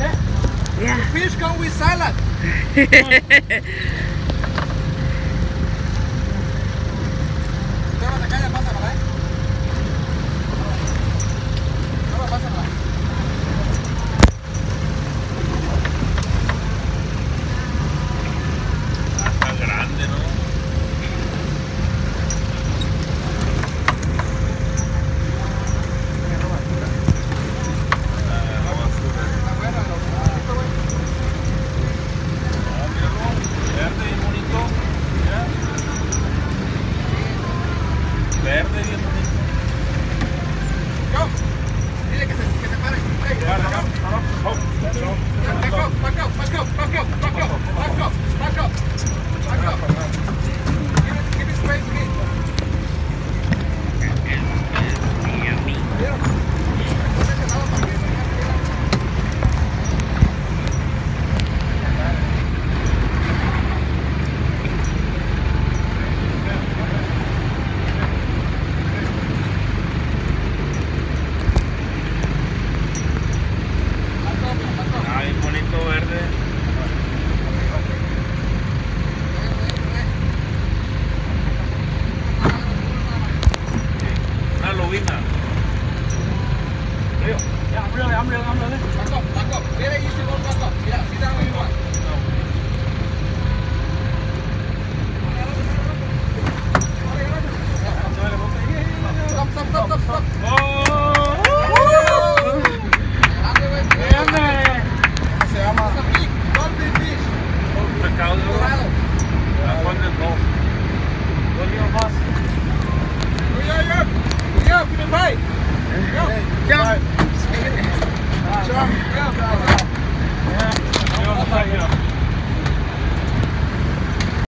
Yeah. Fish come with salad. Está grande, ¿no? Verde, bien bonito. Go. Dile que se pare. Hey, back up. Back up. Back up. Back up. Back up. Back up. Back up. Back up.